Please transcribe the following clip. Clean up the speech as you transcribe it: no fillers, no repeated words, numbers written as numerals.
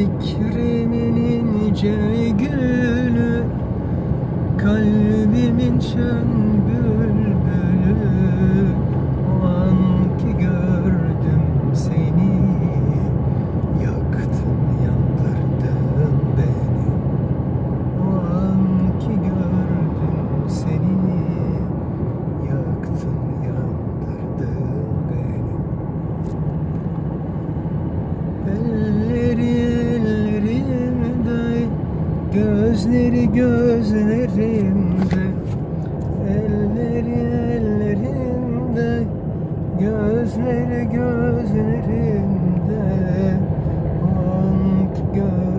Fikrimin ince gülü, kalbimin şen bülbülü. O an ki gördüm seni, yaktın yandırdın beni. O an ki gördüm seni, yaktın yandırdın beni. Elleri ellerimde, gözleri gözlerimde. Elleri ellerimde, gözleri gözlerimde. O an ki